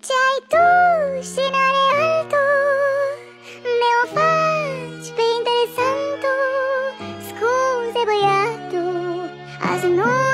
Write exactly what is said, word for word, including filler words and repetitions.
Ce ai tu și n-are altul, me-o faci pe interesantul. Scuze băiatul, azi nu